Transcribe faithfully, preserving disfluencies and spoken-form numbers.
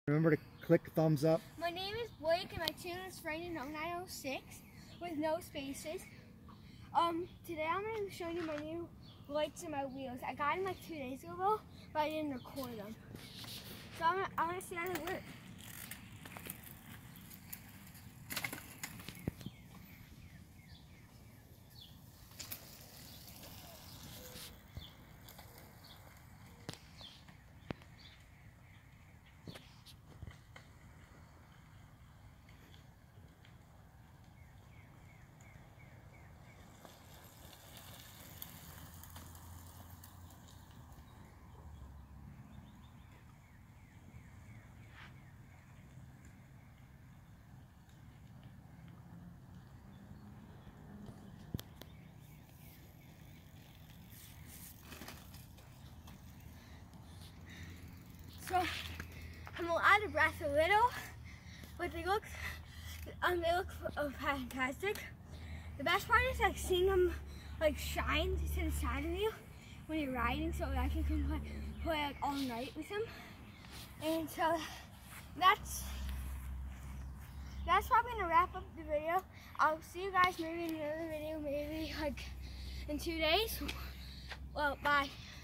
Remember to click thumbs up. My name is Blake and my channel is Friday nine oh six with no spaces. Um, today I'm going to be showing you my new lights and my wheels. I got them like two days ago, but I didn't record them. So I'm going I'm to see how they work. So I'm out of breath a little, but they look, um, they look uh, fantastic. The best part is like seeing them like shine to the side of you when you're riding, so that you can play, play like all night with them. And so that's that's probably gonna wrap up the video. I'll see you guys maybe in another video, maybe like in two days. Well, bye.